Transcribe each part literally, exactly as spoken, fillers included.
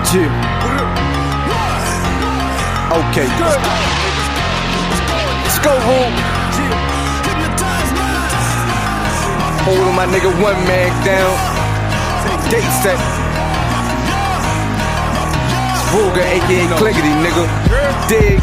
Yeah. Okay. Let's go home. Holding my nigga one man down. Gate set. Vulgar, aka Clickety, nigga. Dig.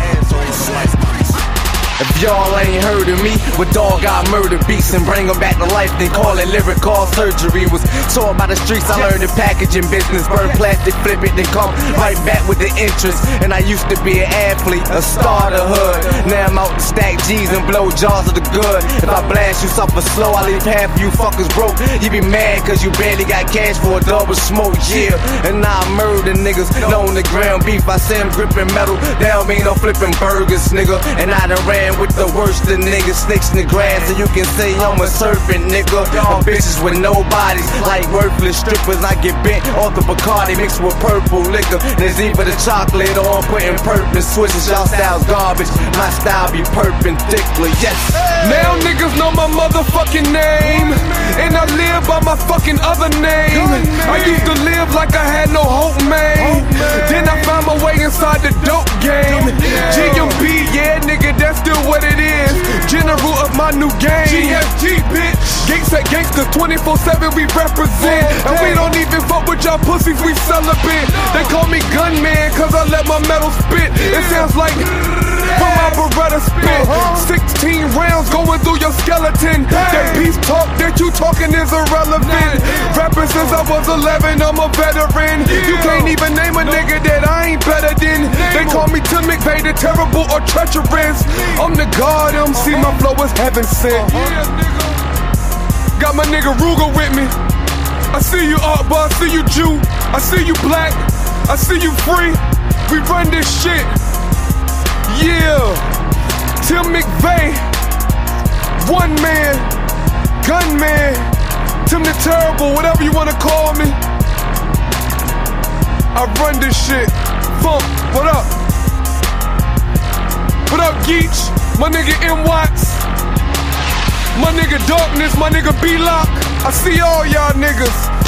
If y'all ain't heard of me, with dog I murder beats and bring them back to life, then call it lyrical surgery. Was taught by the streets, I learned the packaging business. Burn plastic, flip it, then come right back with the interest. And I used to be an athlete, a star of the hood. Now I'm out to stack G's and blow jars of the good. If I blast you suffer slow, I leave half you fuckers broke. You be mad cause you barely got cash for a double smoke, yeah. And now I murder niggas, known the ground beef. I say I'm gripping metal, that don't mean no flipping burgers, nigga. And I done ran with the worst of niggas, snakes in the grass, and you can say I'm a serpent, nigga. All bitches with no bodies, like worthless strippers. I get bent off the Bacardi mixed with purple liquor. There's even the chocolate on, putting purpose switches. Y'all style's garbage, my style be perpendicular, yes. Now niggas know my motherfucking name, and I live by my fucking other name. I used to live like I had no hope, man. Then I found my way inside the dope game. G M B, yeah, nigga, that's still what it is. General of my new game. G F G, bitch. Gangsta gangsters, twenty-four seven we represent. And we don't even fuck with y'all pussies, we celibate. They call me gunman cause I let my metal spit. It sounds like from my Beretta spit. Sixteen rounds going through your skeleton. That beast talk that you talking is irrelevant. Rapping since I was eleven, I'm a veteran. You can't even name a nigga that I ain't better than. They call me Tim McVeigh, the terrible or treacherous. I'm the god, M C, my flow is heaven sent. Got my nigga Ruger with me. I see you Akbar, I see you Jew, I see you black, I see you free. We run this shit. Yeah, Tim McVeigh, one man, gunman, Tim the Terrible, whatever you wanna call me. I run this shit. Funk, what up? What up, Geach? My nigga M Watts, my nigga Darkness, my nigga B-Lock. I see all y'all niggas.